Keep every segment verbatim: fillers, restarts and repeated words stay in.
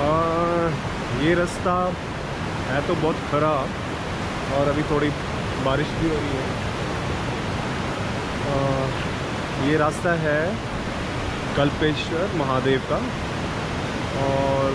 ये रास्ता है तो बहुत ख़राब और अभी थोड़ी बारिश भी हो रही है। आ, ये रास्ता है कल्पेश्वर महादेव का और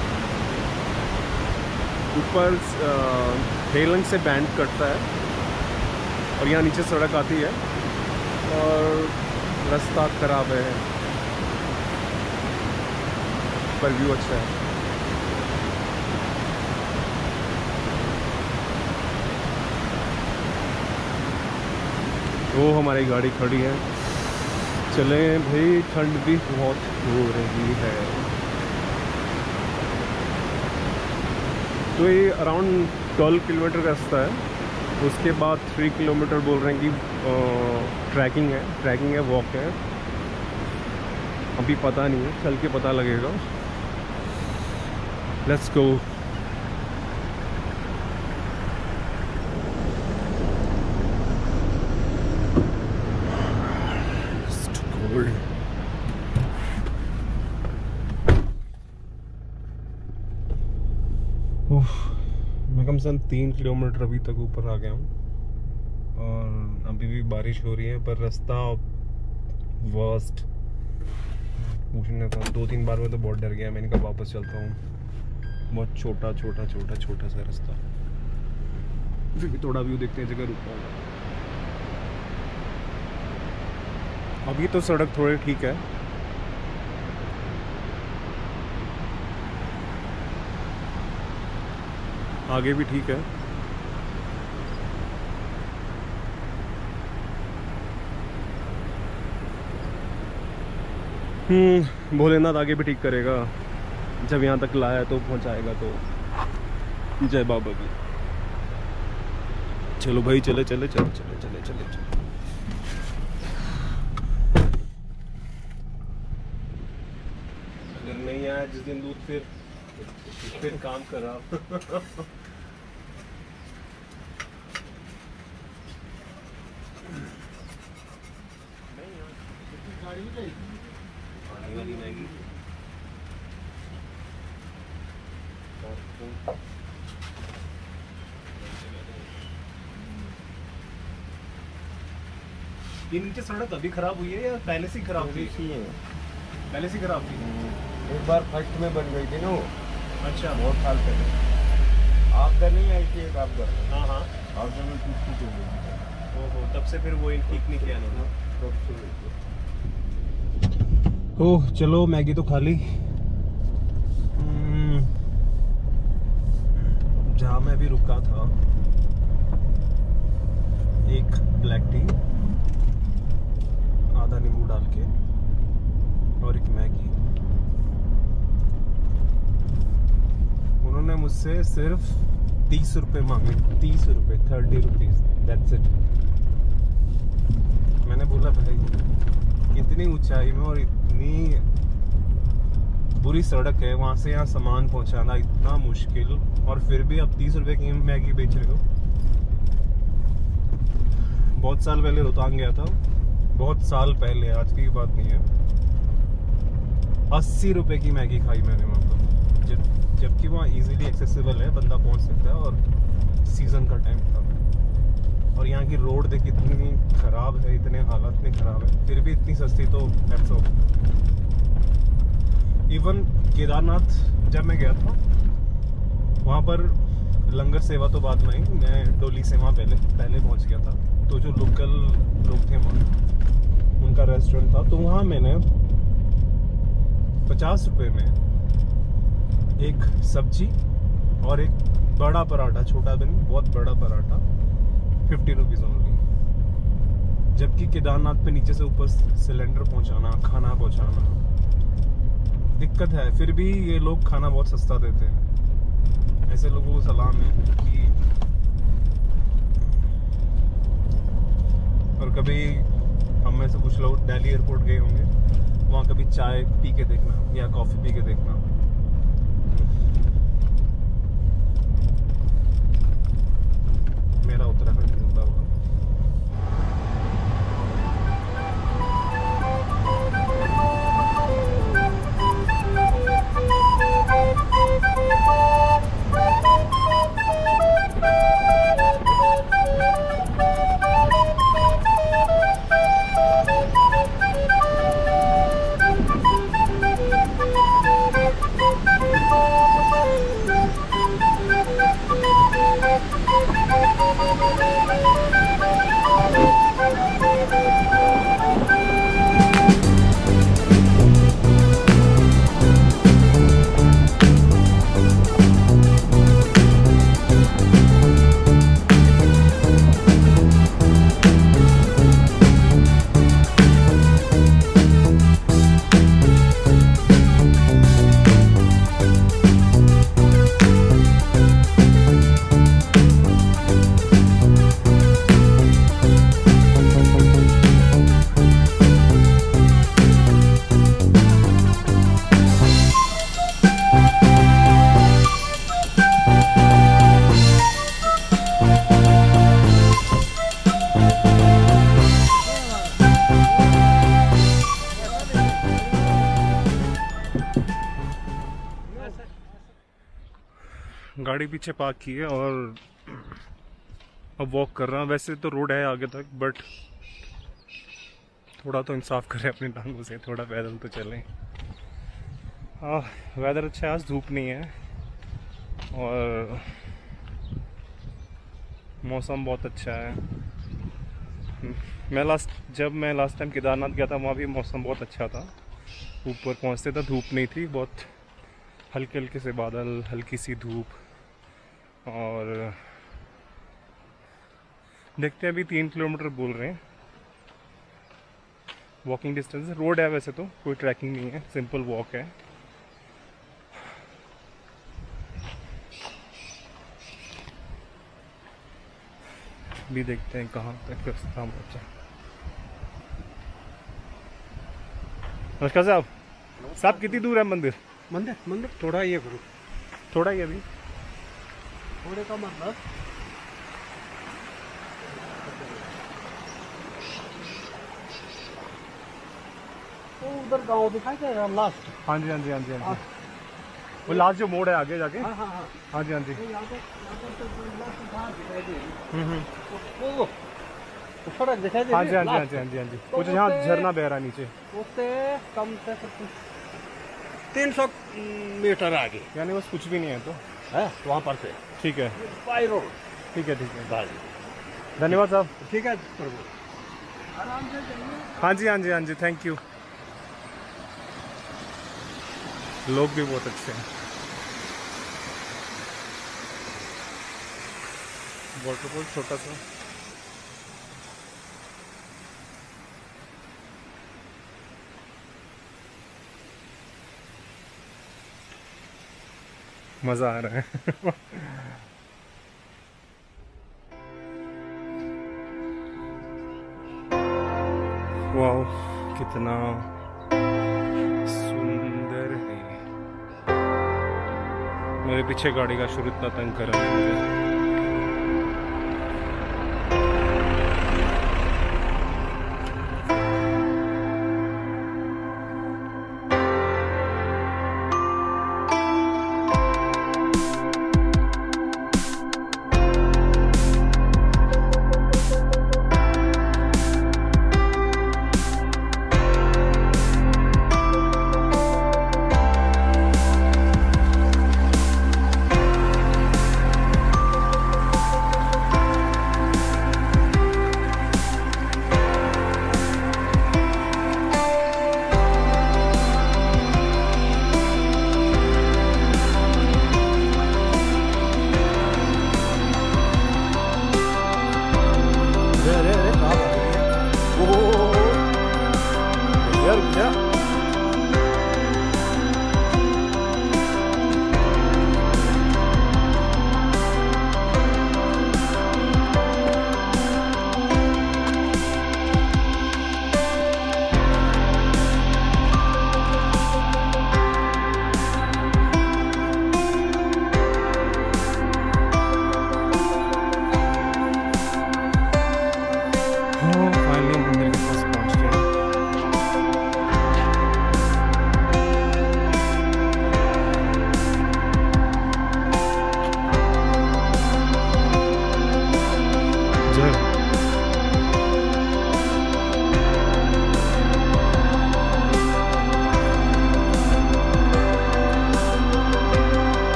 ऊपर हेलंग से बैंड कटता है और यहाँ नीचे सड़क आती है और रास्ता ख़राब है पर व्यू अच्छा है। वो हमारी गाड़ी खड़ी है, चलें भाई, ठंड भी बहुत हो रही है। तो ये अराउंड ट्वेल्व किलोमीटर का रास्ता है। उसके बाद थ्री किलोमीटर बोल रहे हैं कि ट्रैकिंग है ट्रैकिंग है वॉक है। अभी पता नहीं है, चल के पता लगेगा। Let's go. मैं कम से कम तीन किलोमीटर अभी तक ऊपर आ गया हूँ और अभी भी बारिश हो रही है पर रास्ता वर्स्ट पूछने था। दो तीन बार में तो बहुत डर गया। मैंने कहा वापस चलता हूँ। बहुत छोटा छोटा छोटा छोटा सा रास्ता। फिर भी थोड़ा व्यू देखते हैं, जगह रुकता हूँ। अभी तो सड़क थोड़ी ठीक है। आगे भी ठीक है। हम्म भोलेनाथ आगे भी ठीक करेगा। जब यहाँ तक लाया तो पहुँचाएगा तो जय बाबा की। चलो भाई, चले चले चले चले चले चले चले। अगर नहीं आया जिस दिन दूध फिर फिर काम कर रहा पानी वाली मैगी। ये नीचे सड़क अभी खराब हुई है या पहले से खराब थी? पहले से खराब थी। एक बार फर्स्ट में बन गई थी ना वो। अच्छा, बहुत साल पहले आपदा नहीं आई थी? एक आपदा। हाँ हाँ, आपदा में टूट टूट हो गई। ओहो, तब से फिर वो ठीक नहीं किया ना। ओह चलो, मैगी तो खा ली। जहाँ मैं अभी रुका था, एक ब्लैक टी, आधा नींबू डाल के और एक मैगी। उन्होंने मुझसे सिर्फ तीस रुपए मांगे। तीस रुपए, थर्टी रुपीज, दैट्स इट। मैंने बोला भाई इतनी ऊंचाई में और इतनी बुरी सड़क है, वहां से यहाँ सामान पहुंचाना इतना मुश्किल, और फिर भी आप तीस रुपए की मैगी बेच रहे हो। बहुत साल पहले रोहतांग गया था, बहुत साल पहले, आज की बात नहीं है। अस्सी रुपए की मैगी खाई मैंने वहां पर, जबकि वहाँ इजीली एक्सेसिबल है, बंदा पहुंच सकता है और सीजन का टाइम था। और यहाँ की रोड देखिए इतनी खराब है, इतने हालत में खराब है, फिर भी इतनी सस्ती, तो हैट्स ऑफ। इवन केदारनाथ जब मैं गया था वहाँ पर लंगर सेवा तो बाद में आई, मैं डोली से वहाँ पहले पहले पहुँच गया था। तो जो लोकल लोग थे वहाँ, उनका रेस्टोरेंट था, तो वहाँ मैंने पचास रुपये में एक सब्जी और एक बड़ा पराठा, छोटा भी नहीं, बहुत बड़ा पराठा, फिफ्टी रुपीज ओनली। जबकि केदारनाथ पे नीचे से ऊपर सिलेंडर पहुंचाना, खाना पहुंचाना दिक्कत है, फिर भी ये लोग खाना बहुत सस्ता देते हैं। ऐसे लोगों को सलाम है कि, और कभी हम में से कुछ लोग दिल्ली एयरपोर्ट गए होंगे, वहाँ कभी चाय पी के देखना या कॉफ़ी पी के देखना। मेरा उत्तराखंड जिंदाबाद। गाड़ी पीछे पार्क की है और अब वॉक कर रहा हूँ। वैसे तो रोड है आगे तक, बट थोड़ा तो इंसाफ करें अपनी टांगों से, थोड़ा पैदल तो चलें। हाँ, वेदर अच्छा है, आज धूप नहीं है और मौसम बहुत अच्छा है। मैं लास्ट जब मैं लास्ट टाइम केदारनाथ गया था वहाँ भी मौसम बहुत अच्छा था। ऊपर पहुँचते तक धूप नहीं थी, बहुत हल्के हल्के से बादल, हल्की सी धूप। और देखते हैं, अभी तीन किलोमीटर बोल रहे हैं वॉकिंग डिस्टेंस। रोड है वैसे तो, कोई ट्रैकिंग नहीं है, सिंपल वॉक है। भी देखते हैं कहाँ तक रास्ता पहुँचा। नमस्कार साहब। साहब कितनी दूर है मंदिर? मंदिर मंदिर थोड़ा ये करो, थोड़ा ही अभी, थोड़े का मतलब वो उधर गांव दिखाई दे रहा लास्ट। हाँ जी हाँ जी हाँ जी हाँ जी, वो लास्ट जो मोड़ है आगे जाके। हाँ हाँ हाँ हाँ जी हाँ जी। यहाँ पे यहाँ पे तो लास्ट बाहर दिखाई दे रही। हम्म हम्म। वो वो सड़क दिखाई दे हाँ रही जी हाँ जी हाँ लास्ट। जी हाँ जी हाँ जी, तो वो जो यहाँ उससे- झरना बह रहा है नीचे, उससे कम से कम तीन सौ मीटर आगे यानी बस कुछ भी नहीं है तो। है वहाँ पर से ठीक है बाई रोड। ठीक है ठीक है, बस धन्यवाद साहब। ठीक है प्रभु, आराम से जाइए। हाँ जी हाँ जी हाँ जी, थैंक यू। लोग भी बहुत अच्छे हैं। वाटरफॉल छोटा सा, मजा आ रहा है। वाओ, कितना सुंदर है। मेरे पीछे गाड़ी का शुरू इतना तंग कर रहा है मुझे।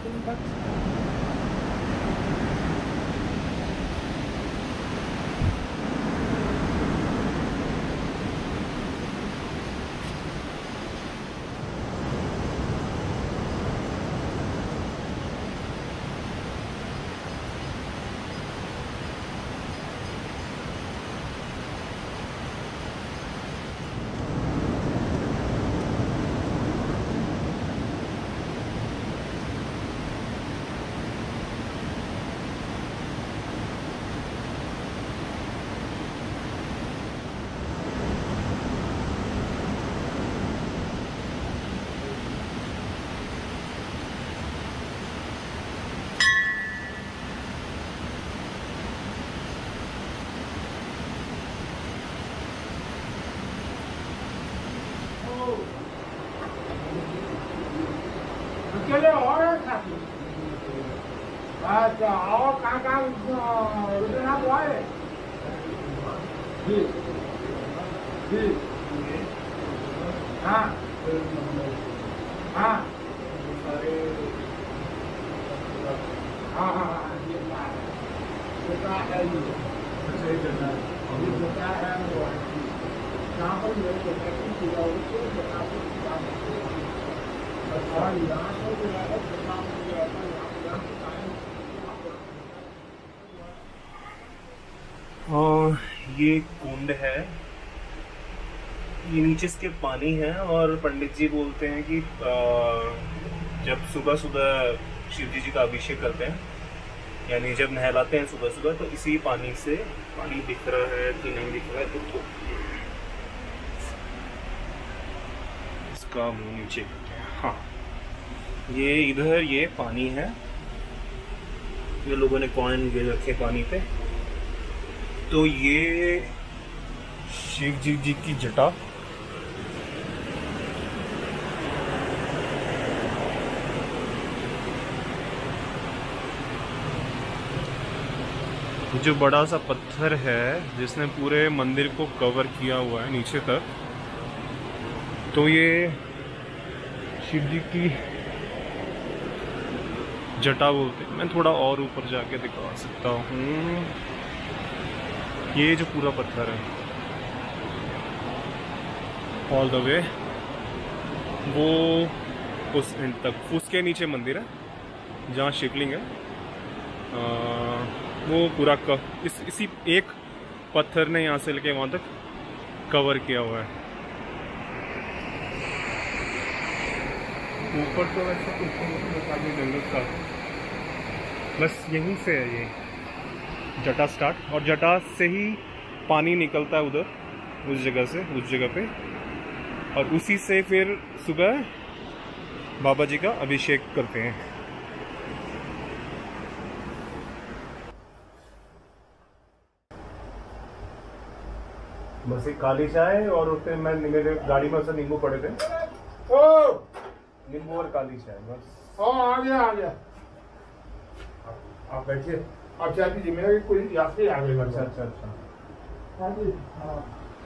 अकेले और है साथी? अच्छा, और कहाँ कहाँ रुकना हुआ है? जी जी हाँ हाँ हाँ हाँ हाँ ये क्या है? ये क्या है ये? अच्छा ये जगह है। ये क्या है वो? यहाँ पर मेरे को टैक्सी किया उसको बता दो क्या है? अच्छा यहाँ पर जो है जगह में जो है यहाँ और ये कुंड है, ये नीचे इसके पानी है। और पंडित जी बोलते हैं कि जब सुबह सुबह शिव जी जी का अभिषेक करते हैं, यानी जब नहलाते हैं सुबह सुबह, तो इसी पानी से, पानी दिख रहा है कि नहीं दिख रहा है तो, तो इसका मुंह नीचे, हाँ ये इधर ये पानी है, ये लोगों ने कॉइन गिर रखे पानी पे। तो ये शिव जी जी की जटा, जो बड़ा सा पत्थर है जिसने पूरे मंदिर को कवर किया हुआ है नीचे तक, तो ये शिव जी की जटा बोलते हैं। मैं थोड़ा और ऊपर जाके दिखा सकता हूँ। ये जो पूरा पत्थर है ऑल द वे, वो उस एंड तक, उसके नीचे मंदिर है जहाँ शिवलिंग है, आ, वो पूरा क, इस इसी एक पत्थर ने यहाँ से लेके वहाँ तक कवर किया हुआ है। ऊपर तो वैसे कुछ जंगल का, बस यहीं से है ये जटा स्टार्ट, और जटा से ही पानी निकलता है उधर, उस जगह से, उस जगह पे, और उसी से फिर सुबह बाबा जी का अभिषेक करते हैं। बस एक काली चाय, और उसमें मैं, मेरे गाड़ी में से नींबू पड़े थे, ओ नींबू और काली चाय बस। ओ आ गया आ गया, आप बैठिए। आप चाय पीजिए, मेरा कोई यात्री आ गए। अच्छा अच्छा अच्छा, हाँ जी हाँ।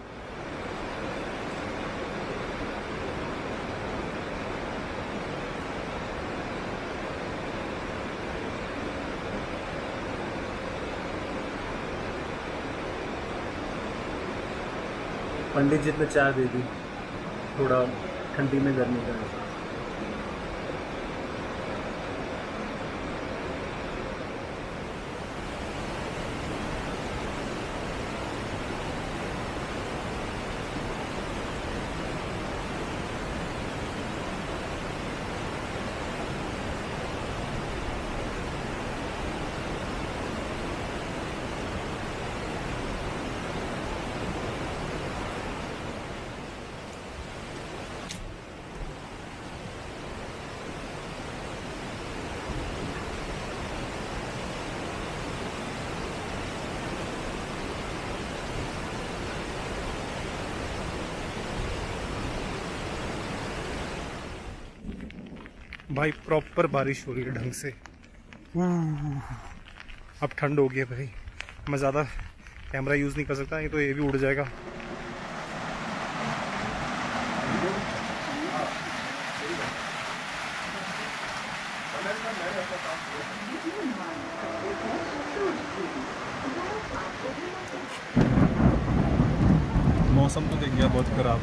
पंडित जी ने चाय दे दी, थोड़ा ठंडी में गर्मी का। भाई प्रॉपर बारिश हो रही है ढंग से। अब ठंड हो गई है भाई, मैं ज़्यादा कैमरा यूज़ नहीं कर सकता, ये तो ये भी उड़ जाएगा। मौसम तो देख गया बहुत ख़राब।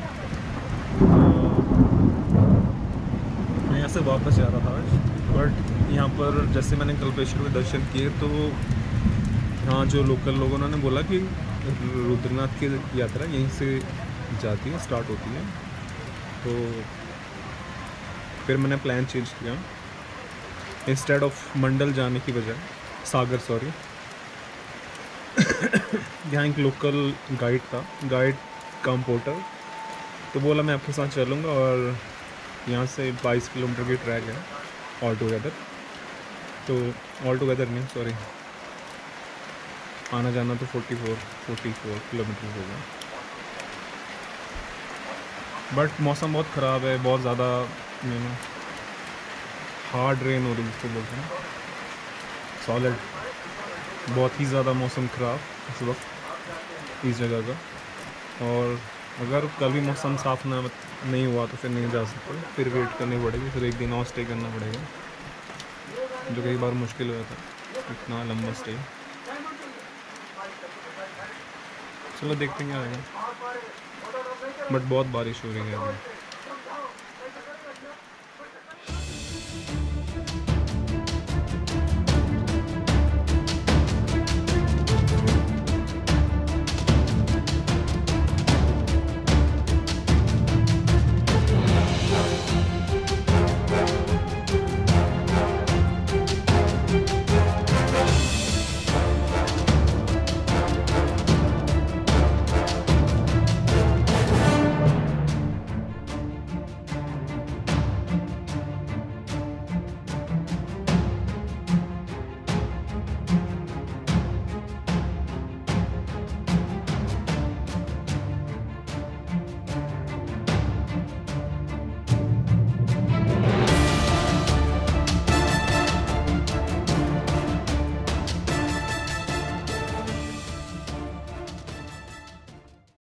मैं यहाँ से वापस जा रहा था आज, बट यहाँ पर जैसे मैंने कल्पेश्वर के दर्शन किए तो यहाँ जो लोकल लोगों ने बोला कि रुद्रनाथ की यात्रा यहीं से जाती है, स्टार्ट होती है। तो फिर मैंने प्लान चेंज किया, इंस्टेड ऑफ मंडल जाने की बजाय सागर, सॉरी यहाँ एक लोकल गाइड था, गाइड कम पोर्टर, तो बोला मैं आपके साथ चलूँगा। और यहाँ से बाईस किलोमीटर की ट्रैक है ऑल टुगेदर, तो ऑल टुगेदर नहीं सॉरी आना जाना तो forty four forty four kilometre होगा। बट मौसम बहुत ख़राब है, बहुत ज़्यादा यू नो हार्ड रेन हो रही है, जिसको बोलते हैं सॉलिड, बहुत ही ज़्यादा मौसम ख़राब इस वक्त इस जगह का। और अगर कल भी मौसम साफ ना नहीं हुआ तो फिर नहीं जा सकते, फिर वेट करनी पड़ेगी, फिर एक दिन और स्टे करना पड़ेगा, जो कई बार मुश्किल हो जाता है इतना लंबा स्टे। चलो देखते हैं क्या आएगा, बट बहुत बारिश हो रही है अभी।